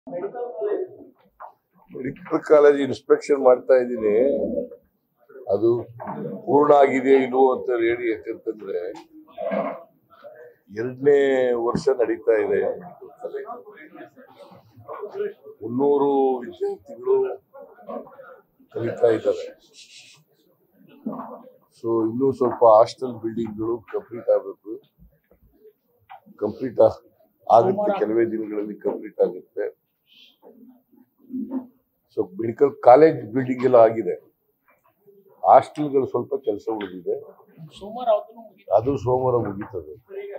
Medical college inspection ಮಾಡ್ತಾ ಇದ್ದೀನಿ. ಅದು ಪೂರ್ಣ ಆಗಿದೆ ಇಲ್ವೋ ಅಂತ ಹೇಳಿ, ಯಾಕಂತಂದ್ರೆ 2ನೇ ವರ್ಷ ನಡೀತಾ ಇದೆ ಮೆಡಿಕಲ್ ಕಾಲೇಜ್. 300 ವಿದ್ಯಾರ್ಥಿಗಳು ಕಲಿತಾ ಇದ್ದಾರೆ. ಸೊ ಇನ್ನೂ ಸ್ವಲ್ಪ ಹಾಸ್ಟೆಲ್ ಬಿಲ್ಡಿಂಗ್ಗಳು ಕಂಪ್ಲೀಟ್ ಆಗಬೇಕು. ಕಂಪ್ಲೀಟ್ ಆಗುತ್ತೆ, ಕೆಲವೇ ದಿನಗಳಲ್ಲಿ ಕಂಪ್ಲೀಟ್ ಆಗುತ್ತೆ. ಸೊ ಮೆಡಿಕಲ್ ಕಾಲೇಜ್ ಬಿಲ್ಡಿಂಗ್ ಎಲ್ಲ ಆಗಿದೆ. ಹಾಸ್ಟೆಲ್ಗಳು ಸ್ವಲ್ಪ ಕೆಲಸ ಉಳಿದಿದೆ. ಅದು ಸೋಮವಾರ ಮುಗೀತದೆ.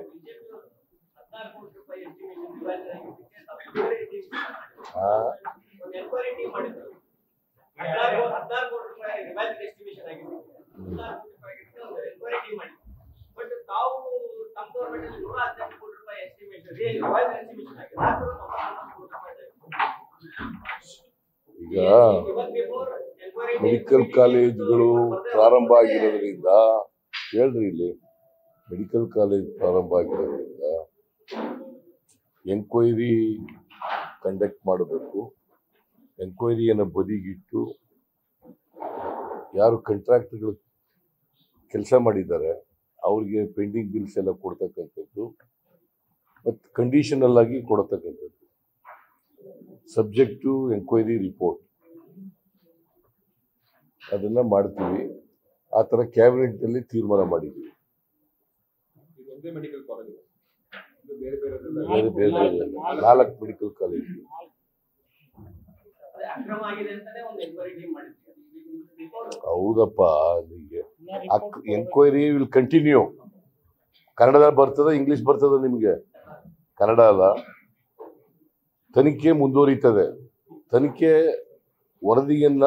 ಈಗ ಮೆಡಿಕಲ್ ಕಾಲೇಜ್ಗಳು ಪ್ರಾರಂಭ ಆಗಿರೋದ್ರಿಂದ, ಹೇಳ್ರಿ, ಇಲ್ಲಿ ಮೆಡಿಕಲ್ ಕಾಲೇಜ್ ಪ್ರಾರಂಭ ಆಗಿರೋದ್ರಿಂದ ಎಂಕ್ವೈರಿ ಕಂಡಕ್ಟ್ ಮಾಡಬೇಕು. ಎಂಕ್ವೈರಿಯನ್ನು ಬದಿಗಿಟ್ಟು ಯಾರು ಕಾಂಟ್ರಾಕ್ಟ್ಗಳು ಕೆಲಸ ಮಾಡಿದ್ದಾರೆ ಅವ್ರಿಗೆ ಪೆಂಡಿಂಗ್ ಬಿಲ್ಸ್ ಎಲ್ಲ ಕೊಡ್ತಕ್ಕಂಥದ್ದು ಮತ್ತು ಕಂಡೀಷನಲ್ ಆಗಿ ಕೊಡತಕ್ಕಂಥದ್ದು, ಸಬ್ಜೆಕ್ಟ್ ಟು ಎಂಕ್ವೈರಿ ರಿಪೋರ್ಟ್, ಅದನ್ನ ಮಾಡ್ತೀವಿ. ಆ ಥರ ಕ್ಯಾಬಿನೆಟ್ ಅಲ್ಲಿ ತೀರ್ಮಾನ ಮಾಡಿದ್ದೀವಿ. ಬೇರೆ ಬೇರೆ 4 ಮೆಡಿಕಲ್ ಕಾಲೇಜ್. ಹೌದಪ್ಪ, ಎಂಕ್ವೈರಿ ವಿಲ್ ಕಂಟಿನ್ಯೂ. ಕನ್ನಡದಲ್ಲಿ ಬರ್ತದ, ಇಂಗ್ಲಿಷ್ ಬರ್ತದ ನಿಮ್ಗೆ? ಕನ್ನಡ ಅಲ್ಲ. ತನಿಖೆ ಮುಂದುವರಿತದೆ. ತನಿಖೆ ವರದಿಯನ್ನ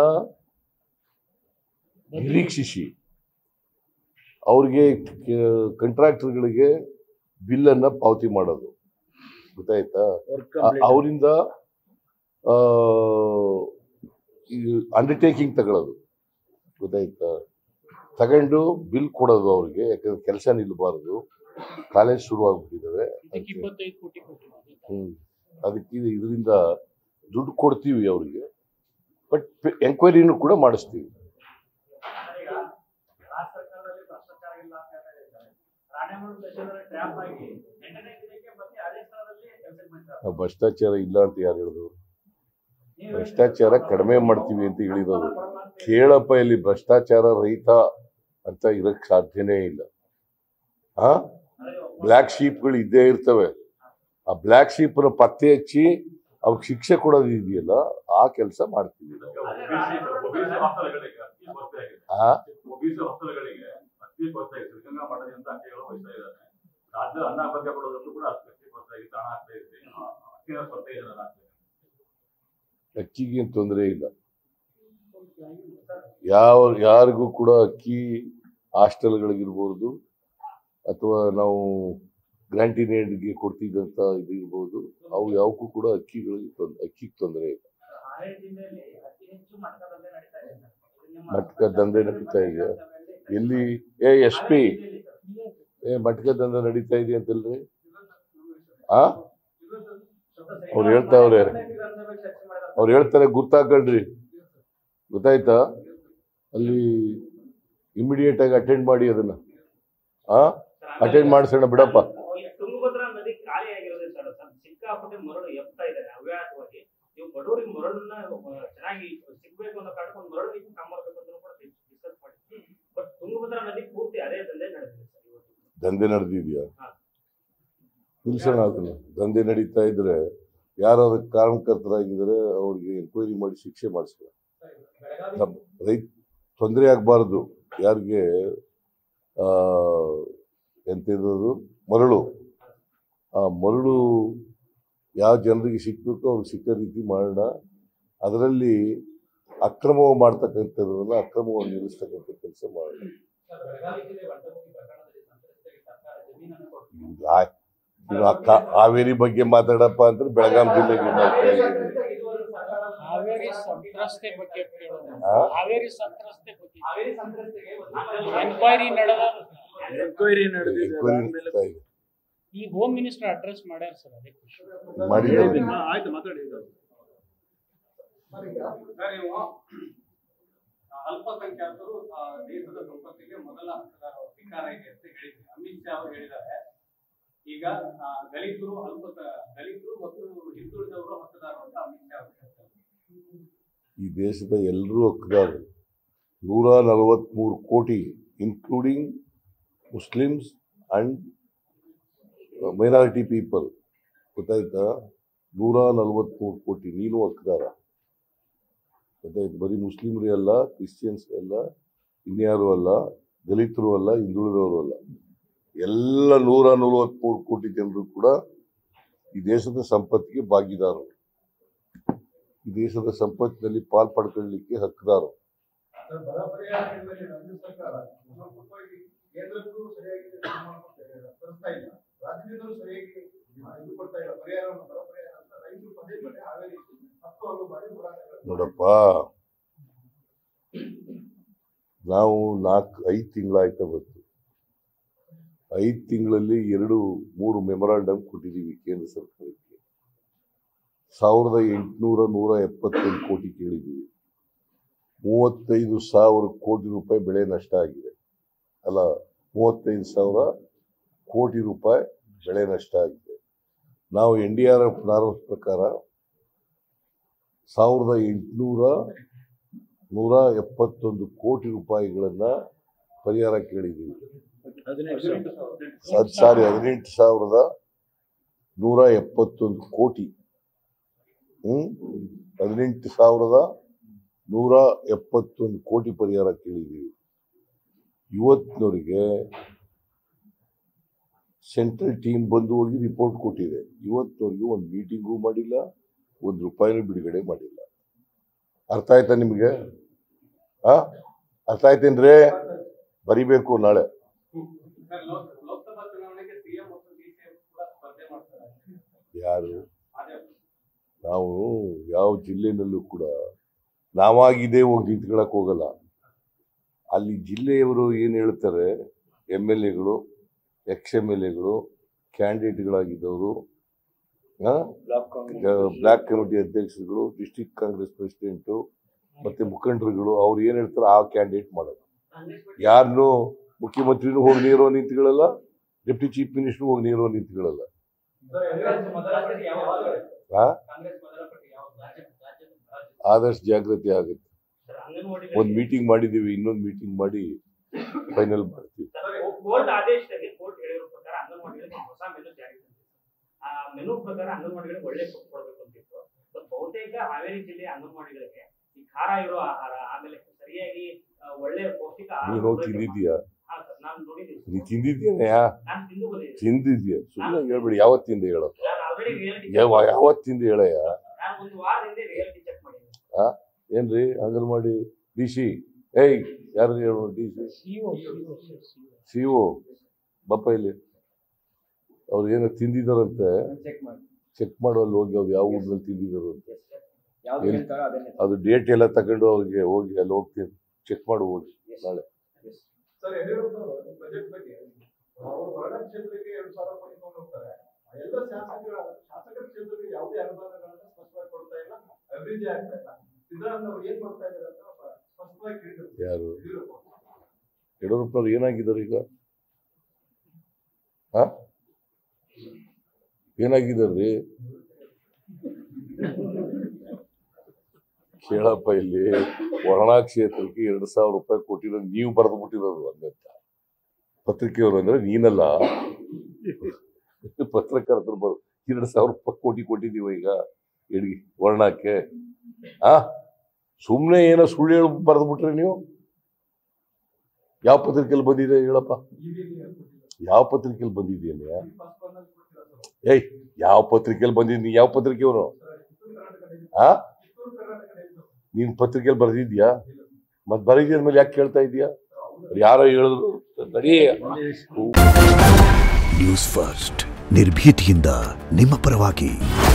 ನಿರೀಕ್ಷಿಸಿ ಅವ್ರಿಗೆ ಕಾಂಟ್ರಾಕ್ಟರ್ಗಳಿಗೆ ಬಿಲ್ ಅನ್ನ ಪಾವತಿ ಮಾಡೋದು, ಗೊತ್ತಾಯ್ತಾ? ಅವರಿಂದ ಅಂಡರ್ಟೇಕಿಂಗ್ ತಗೊಳ್ಳೋದು, ಗೊತ್ತಾಯ್ತಾ? ತಗೊಂಡು ಬಿಲ್ ಕೊಡೋದು ಅವ್ರಿಗೆ, ಯಾಕಂದ್ರೆ ಕೆಲಸ ನಿಲ್ಬಾರ್ದು, ಕಾಲೇಜ್ ಶುರುವಾಗ್ಬಿಟ್ಟಿದ್ದಾವೆ. ಅದಕ್ಕೆ ಇದರಿಂದ ದುಡ್ಡು ಕೊಡ್ತೀವಿ ಅವ್ರಿಗೆ, ಬಟ್ ಎಂಕ್ವೈರಿನೂ ಕೂಡ ಮಾಡಿಸ್ತೀವಿ. ಭ್ರಷ್ಟಾಚಾರ ಇಲ್ಲ ಅಂತ ಯಾರು ಹೇಳಿದ್ರು? ಭ್ರಷ್ಟಾಚಾರ ಕಡಿಮೆ ಮಾಡ್ತೀವಿ ಅಂತ ಹೇಳಿರೋದು. ಕೇಳಪ್ಪ, ಇಲ್ಲಿ ಭ್ರಷ್ಟಾಚಾರ ರಹಿತ ಅಂತ ಇರಕ್ ಸಾಧ್ಯನೇ ಇಲ್ಲ. ಬ್ಲ್ಯಾಕ್ ಶೀಪ್ಗಳು ಇದ್ದೇ ಇರ್ತವೆ. ಆ ಬ್ಲ್ಯಾಕ್ ಶೀಪ್ನ ಪತ್ತೆ ಹಚ್ಚಿ ಅವ್ರಿಗೆ ಶಿಕ್ಷೆ ಕೊಡೋದು ಇದೆಯಲ್ಲ, ಆ ಕೆಲಸ ಮಾಡ್ತೀವಿ ನಾವು. ಅಕ್ಕಿಗೆ ತೊಂದರೆ ಇಲ್ಲ. ಯಾರಿಗೂ ಕೂಡ ಅಕ್ಕಿ ಹಾಸ್ಟೆಲ್ಗಳಿಗಿರ್ಬೋದು ಅಥವಾ ನಾವು ಗ್ರಾಂಟಿನೇಡ್ಗೆ ಕೊಡ್ತಿದ್ದಂತ ಇದು ಇರ್ಬೋದು, ಅವು ಯಾವಕ್ಕೂ ಕೂಡ ಅಕ್ಕಿಗೆ ತೊಂದರೆ ಇಲ್ಲ. ಮಟ್ಕ ದಂಧೆ ನಡೀತಾ ಇದೆ. ಎಲ್ಲಿ SP ಮಟ್ಕ ದಂಧೆ ನಡೀತಾ ಇದೆ ಅಂತಲ್ರಿ? ಅವ್ರು ಹೇಳ್ತಾರೆ, ಗೊತ್ತಾಗಲ್ರಿ, ಗೊತ್ತಾಯ್ತಾ? ಅಲ್ಲಿ ಇಮಿಡಿಯೇಟ್ ಆಗಿ ಅಟೆಂಡ್ ಮಾಡಿ, ಅದನ್ನ ಅಟೆಂಡ್ ಮಾಡಿಸೋಣ ಬಿಡಪ್ಪ. ತುಂಗಭದ್ರಾ ನದಿ ಖಾಲಿ ಆಗಿರೋದೇ ಸರ್, ಸಿಕ್ಕಾಪಟ್ಟೆ ಮರಳು ಎಪ್ತಾ ಇದ್ದಾರೆ ಅವ್ಯಾತವಾಗಿ. ನೀವು ಬಡವರಿಗೆ ಮರಳನ್ನ ಚೆನ್ನಾಗಿ ಸಿಗ್ಬೇಕು ಅನ್ನೋ ಕಾರಣಕ್ಕೆ ಒಂದು ಮರಳು ಕಾಮರ್ಬೇಕು ಅಂತ ಕೂಡ ಡಿಸ್ಕಸ್ ಮಾಡಿದ್ವಿ. ಬಟ್ ತುಂಗಭದ್ರಾ ನದಿ ಪೂರ್ತಿ ಅದೇ ದಂಧೆ ನಡೆದಿದೆ ಸರ್. ದಂಧೆ ನಡೆದಿದ್ಯಾ? ನಿಲ್ಸೋಣ ಅದನ್ನ. ದಂಧೆ ನಡೀತಾ ಇದ್ರೆ ಯಾರಾದ್ರೂ ಕಾರಣಕರ್ತರಾಗಿದ್ರೆ ಅವ್ರಿಗೆ ಎಂಕ್ವೈರಿ ಮಾಡಿ ಶಿಕ್ಷೆ ಮಾಡಿಸ್ತಾರೆ. ರೈತ ತೊಂದರೆ ಆಗ್ಬಾರ್ದು. ಯಾರಿಗೆ ಎಂತಿರೋದು ಮರಳು, ಆ ಮರಳು ಯಾವ ಜನರಿಗೆ ಸಿಕ್ಬೇಕೋ ಅವ್ರಿಗೆ ಸಿಕ್ಕ ರೀತಿ ಮಾಡೋಣ. ಅದರಲ್ಲಿ ಅಕ್ರಮ ಮಾಡ್ತಕ್ಕಂಥದ್ದಲ್ಲ, ಅಕ್ರಮವನ್ನು ನಿಲ್ಲಿಸ್ತಕ್ಕಂಥ ಕೆಲಸ ಮಾಡೋಣ. ಹಾವೇರಿ ಬಗ್ಗೆ ಮಾತಾಡಪ್ಪ ಅಂದ್ರೆ ಬೆಳಗಾಂ ಜಿಲ್ಲೆಗೆ ಹಾವೇರಿ ಸಂತ್ರಸ್ತೆ ಬಗ್ಗೆ ಎನ್ಕ್ವೈರಿ ನಡೆದಿದೆ. ಈ ಹೋಮ್ ಮಿನಿಸ್ಟರ್ ಅಡ್ರೆಸ್ ಮಾಡ್ಯಾರ ಸರ್, ಅದಕ್ಕೆ ಮಾಡಿದ್ದಾರೆ. ಅಲ್ಪಸಂಖ್ಯಾತರು ದೇಶದ ಸಂಪತ್ತಿಗೆ ಮೊದಲ ಹಕ್ಕದಾರ ಅಧಿಕಾರ ಇದೆ ಅಂತ ಹೇಳಿದ್ರು. ಅಮಿತ್ ಶಾ ಅವರು ಹೇಳಿದ್ದಾರೆ. ಈಗ ದಲಿತರು ಮತ್ತು ಹಿಂದುಳಿದವರು ಹಕ್ಕದಾರರು ಅಂತ ಅಮಿತ್ ಶಾ ಅವರು ಹೇಳ್ತಾರೆ. ಈ ದೇಶದ ಎಲ್ಲರೂ ಹಕ್ಕದಾರರು. 143 ಕೋಟಿ including Muslims and minority people, ಗೊತ್ತಾಯ್ತಾ? 143 ಕೋಟಿ. ನೀನು ಹಕ್ಕದಾರ, ಗೊತ್ತಾಯ್ತು? ಬರೀ ಮುಸ್ಲಿಮ್ರೇ ಅಲ್ಲ, ಕ್ರಿಶ್ಚಿಯನ್ಸ್ ಅಲ್ಲ, ಇನ್ಯಾರು ಅಲ್ಲ, ದಲಿತರು ಅಲ್ಲ, ಹಿಂದುಳಿದವರು ಅಲ್ಲ, ಎಲ್ಲ 143 ಕೋಟಿ ಜನರು ಕೂಡ ಈ ದೇಶದ ಸಂಪತ್ತಿಗೆ ಭಾಗಿದಾರರು. ಈ ದೇಶದ ಸಂಪತ್ತಿನಲ್ಲಿ ಪಾಲ್ ಪಡ್ಕೊಳ್ಳಲಿಕ್ಕೆ ಹಕ್ಕದಾರರು. ನೋಡಪ್ಪ, ನಾವು 5 ತಿಂಗಳಾಯ್ತಾ ಬಂತು. 5 ತಿಂಗಳಲ್ಲಿ 2-3 ಮೆಮೊರಾಂಡಮ್ ಕೊಟ್ಟಿದ್ದೀವಿ ಕೇಂದ್ರ ಸರ್ಕಾರಕ್ಕೆ. 1870 ಕೋಟಿ ಕೇಳಿದ್ದೀವಿ. 35,000 ಕೋಟಿ ರೂಪಾಯಿ ಬೆಳೆ ನಷ್ಟ ಆಗಿದೆ. ಅಲ್ಲ, 35,000 ಕೋಟಿ ರೂಪಾಯಿ ಬೆಳೆ ನಷ್ಟ ಆಗಿದೆ. ನಾವು NDRF ನಾರ್ಮ್ಸ್ ಪ್ರಕಾರ 1,871 ಕೋಟಿ ರೂಪಾಯಿಗಳನ್ನ ಪರಿಹಾರ ಕೇಳಿದ್ದೀವಿ. 18,171 ಕೋಟಿ. 18,171 ಕೋಟಿ ಪರಿಹಾರ ಕೇಳಿದ್ದೀವಿ. ಇವತ್ತಿನವರಿಗೆ ಸೆಂಟ್ರಲ್ ಟೀಮ್ ಬಂದು ಹೋಗಿ ರಿಪೋರ್ಟ್ ಕೊಟ್ಟಿದೆ. ಇವತ್ತಿನವರೆಗೆ ಒಂದು ಮೀಟಿಂಗೂ ಮಾಡಿಲ್ಲ, 1 ರೂಪಾಯಿನೂ ಬಿಡುಗಡೆ ಮಾಡಿಲ್ಲ. ಅರ್ಥ ಆಯ್ತಾ ನಿಮಗೆ? ಅರ್ಥ ಆಯ್ತೇನ್ರಿ? ಬರಿಬೇಕು ನಾಳೆ. ಲೋಕಸಭಾ ಚುನಾವಣೆಗೆ ಸಿಎಂ ಮತ್ತು ಡಿಸಿಎಂ ಕೂಡ ಸ್ಪರ್ಧೆ ಮಾಡ್ತಾರೆ. ಯಾರು? ನಾವು ಯಾವ ಜಿಲ್ಲೆನಲ್ಲೂ ಕೂಡ ನಾವಾಗಿದೆ ಹೋಗಿ ನಿಂತ್ಕೊಳ್ಳಕ್ ಹೋಗಲ್ಲ. ಅಲ್ಲಿ ಜಿಲ್ಲೆಯವರು ಏನು ಹೇಳ್ತಾರೆ, MLAಗಳು, ex-MLAಗಳು, ಕ್ಯಾಂಡಿಡೇಟ್ಗಳಾಗಿದ್ದವರು, ಬ್ಲಾಕ್ ಕಮಿಟಿ ಅಧ್ಯಕ್ಷರುಗಳು, ಡಿಸ್ಟ್ರಿಕ್ಟ್ ಕಾಂಗ್ರೆಸ್ ಪ್ರೆಸಿಡೆಂಟು ಮತ್ತೆ ಮುಖಂಡರುಗಳು, ಅವ್ರು ಏನು ಹೇಳ್ತಾರೆ ಆ ಕ್ಯಾಂಡಿಡೇಟ್ ಮಾಡೋದು. ಯಾರನ್ನೂ ಮುಖ್ಯಮಂತ್ರಿನೂ ಹೋಗಿ ನೇರೋ ನಿಂತ್ಕೊಳ್ಳಲ್ಲ, ಡೆಪ್ಟಿ ಚೀಫ್ ಮಿನಿಸ್ಟರ್ ಹೋಗಿ ನೇರೋ ನಿಂತ್ಕೊಳ್ಳಲ್ಲ. ಆದಷ್ಟು ಜಾಗೃತಿ ಆಗುತ್ತೆ. ಒಂದು ಮೀಟಿಂಗ್ ಮಾಡಿದೀವಿ, ಇನ್ನೊಂದು ಮೀಟಿಂಗ್ ಮಾಡಿ ಫೈನಲ್ ಮಾಡ್ತೀವಿ. ಕೋರ್ಟ್ ಆದೇಶದಲ್ಲಿ ಕೋರ್ಟ್ ಹೇಳಿರೋ ಪ್ರಕಾರ ಅಂಗನವಾಡಿಗಳಿಗೆ ಹೊಸ ಮೆನು ಜಾರಿ ತಂದಿದೆ. ಆ ಮೆನು ಪ್ರಕಾರ ಅಂಗನವಾಡಿಗಳಿಗೆ ಒಳ್ಳೆ ಫುಡ್ ಕೊಡಬೇಕು ಅಂತಿತ್ತು. ಬಹುತೇಕ ಹಾವೇರಿ ಜಿಲ್ಲೆಯ ಅಂಗನವಾಡಿಗಳಿಗೆ ಈ ಖಾರ ಇರೋ ಆಹಾರ, ಆಮೇಲೆ ಸರಿಯಾಗಿ ಒಳ್ಳೆ ಪೌಷ್ಟಿಕ ಆಹಾರ. ನೀನು ತಿಂದಿದ್ದೀಯಾ? ನಾನು ನೋಡಿದ್ದೀನಿ. ನೀ ತಿಂದಿದ್ದೀಯಾ? ನಾನು ತಿಂದು ಬಂದಿದ್ದೀನಿ. ತಿಂದಿದ್ಯಾ? ಸುಮ್ಮನೆ ಹೇಳ್ಬೇಡಿ. ಯಾವತ್ತಿಂದ ಹೇಳಪ್ಪ, ನಾನು ಆಲ್ರೆಡಿ ರಿಯಾಲಿಟಿ ಯಾವತ್ತಿಂದ ಹೇಳಯ್ಯ? ನಾನು ಒಂದು ವಾರದಿಂದ ರಿಯಾಲಿಟಿ ಚೆಕ್ ಮಾಡಿದ್ದೀನಿ. ಏನ್ರಿ ಅಂಗನವಾಡಿ DC? ಏಯ್, ಯಾರು ಹೇಳು? DC CO ಬಪ್ಪ ಇಲ್ಲಿ. ಅವ್ರು ಏನೋ ತಿಂದಿದಾರಂತೆ, ಚೆಕ್ ಮಾಡುವಲ್ಲಿ ಹೋಗಿ ಅವ್ರು ಯಾವ ಊರಿನಲ್ಲಿ ತಿಂದಿದಾರಂತೆ. ಅದು ಡೇಟ್ ಎಲ್ಲ ತಗೊಂಡು ಅವ್ರಿಗೆ ಹೋಗಿ ಅಲ್ಲಿ ಹೋಗ್ತೀನಿ, ಚೆಕ್ ಮಾಡು ಹೋಗಿ ನಾಳೆ. ಯಾರು? ಯಡಿಯೂರಪ್ಪನವ್ರು ಏನಾಗಿದ್ದಾರೆ ಈಗ? ಏನಾಗಿದ್ದಾರ್ರಿ? ಕೇಳಪ್ಪ, ಇಲ್ಲಿ ವರ್ಣಾ ಕ್ಷೇತ್ರಕ್ಕೆ 2,000 ರೂಪಾಯಿ ಕೊಟ್ಟಿರೋದು ನೀವು ಬರೆದು ಬಿಟ್ಟಿರೋದು ಹಂಗಂತ. ಪತ್ರಿಕೆಯವರು ಅಂದ್ರೆ ನೀನಲ್ಲ, ಪತ್ರಕರ್ತರು 2,000 ರೂಪಾಯಿ ಕೋಟಿ ಕೊಟ್ಟಿದ್ದೀವ ಈಗ ವರ್ಣಕ್ಕೆ. ಸುಮ್ಮನೆ ಏನೋ ಸುಳ್ಳು ಹೇಳಿ ಬರೆದು ಬಿಟ್ರೆ ನೀವು. ಯಾವ ಪತ್ರಿಕೆಯಲ್ಲಿ ಬಂದಿದೆ ಹೇಳಪ್ಪ? ಯಾವ ಪತ್ರಿಕೆಯಲ್ಲಿ ಬಂದಿದ್ದೀಯ? ಏಯ್, ಯಾವ ಪತ್ರಿಕೆಯಲ್ಲಿ ಬಂದಿದ್ದೀನಿ? ಯಾವ ಪತ್ರಿಕೆಯವನು? ನೀನ್ ಪತ್ರಿಕೆಯಲ್ಲಿ ಬರೆದಿದ್ಯಾ? ಮತ್ ಬರೀದಿದ ಮೇಲೆ ಯಾಕೆ ಕೇಳ್ತಾ ಇದೀಯಾ? ಯಾರೋ ಹೇಳಿದ್ರು ನಡಿ. ನ್ಯೂಸ್ ಫಸ್ಟ್, ನಿರ್ಭೀತಿಯಿಂದ ನಿಮ್ಮ ಪರವಾಗಿ.